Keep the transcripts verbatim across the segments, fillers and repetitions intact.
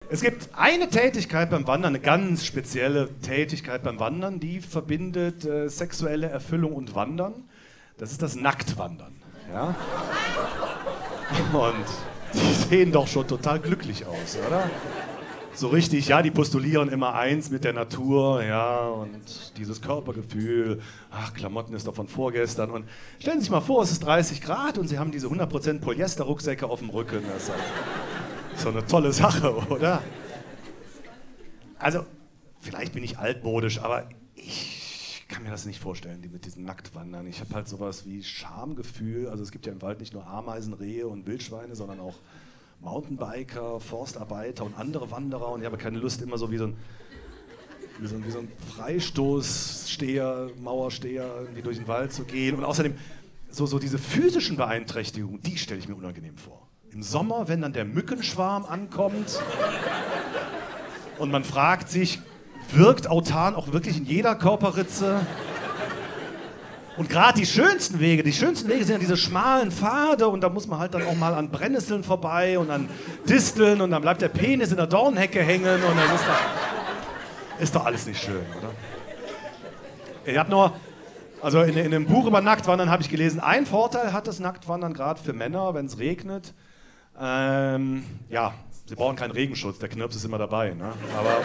Es gibt eine Tätigkeit beim Wandern, eine ganz spezielle Tätigkeit beim Wandern, die verbindet äh, sexuelle Erfüllung und Wandern. Das ist das Nacktwandern. Ja? Und die sehen doch schon total glücklich aus, oder? So richtig, ja, die postulieren immer eins mit der Natur, ja, und dieses Körpergefühl, ach, Klamotten ist doch von vorgestern. Und stellen Sie sich mal vor, es ist dreißig Grad und Sie haben diese hundert Prozent Polyester-Rucksäcke auf dem Rücken. Das ist so eine tolle Sache, oder? Also, vielleicht bin ich altmodisch, aber ich kann mir das nicht vorstellen, die mit diesem Nacktwandern. Ich habe halt sowas wie Schamgefühl. Also es gibt ja im Wald nicht nur Ameisen, Rehe und Wildschweine, sondern auch Mountainbiker, Forstarbeiter und andere Wanderer. Und ich habe keine Lust, immer so wie so ein, wie so ein, wie so ein Freistoßsteher, Mauersteher irgendwie durch den Wald zu gehen. Und außerdem, so, so diese physischen Beeinträchtigungen, die stelle ich mir unangenehm vor. Im Sommer, wenn dann der Mückenschwarm ankommt und man fragt sich, wirkt Autan auch wirklich in jeder Körperritze? Und gerade die schönsten Wege, die schönsten Wege sind ja diese schmalen Pfade und da muss man halt dann auch mal an Brennnesseln vorbei und an Disteln und dann bleibt der Penis in der Dornhecke hängen und das ist doch, ist doch alles nicht schön, oder? Ich habe nur, also in, in dem Buch über Nacktwandern habe ich gelesen, ein Vorteil hat das Nacktwandern gerade für Männer, wenn es regnet. Ähm, ja, sie brauchen keinen Regenschutz, der Knirps ist immer dabei, ne? Aber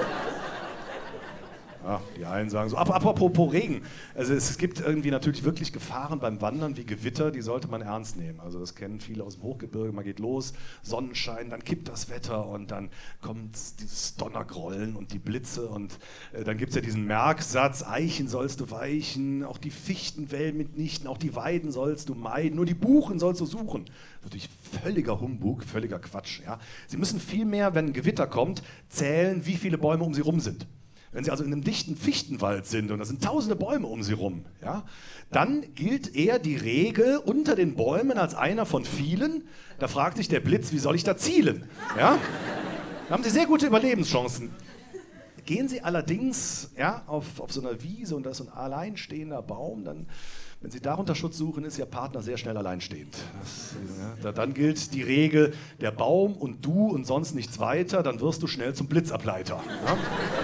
ja, die einen sagen so, apropos Regen, also es gibt irgendwie natürlich wirklich Gefahren beim Wandern wie Gewitter, die sollte man ernst nehmen. Also das kennen viele aus dem Hochgebirge, man geht los, Sonnenschein, dann kippt das Wetter und dann kommt dieses Donnergrollen und die Blitze und äh, dann gibt es ja diesen Merksatz, Eichen sollst du weichen, auch die Fichtenwellen mitnichten, auch die Weiden sollst du meiden, nur die Buchen sollst du suchen. Natürlich völliger Humbug, völliger Quatsch. Ja? Sie müssen vielmehr, wenn ein Gewitter kommt, zählen, wie viele Bäume um sie rum sind. Wenn Sie also in einem dichten Fichtenwald sind und da sind tausende Bäume um Sie rum, ja, dann gilt eher die Regel unter den Bäumen als einer von vielen. Da fragt sich der Blitz, wie soll ich da zielen? Ja? Da haben Sie sehr gute Überlebenschancen. Gehen Sie allerdings ja, auf, auf so einer Wiese und da ist so ein alleinstehender Baum, dann, wenn Sie darunter Schutz suchen, ist Ihr Partner sehr schnell alleinstehend. Das, ja, da, dann gilt die Regel, der Baum und du und sonst nichts weiter, dann wirst du schnell zum Blitzableiter. Ja?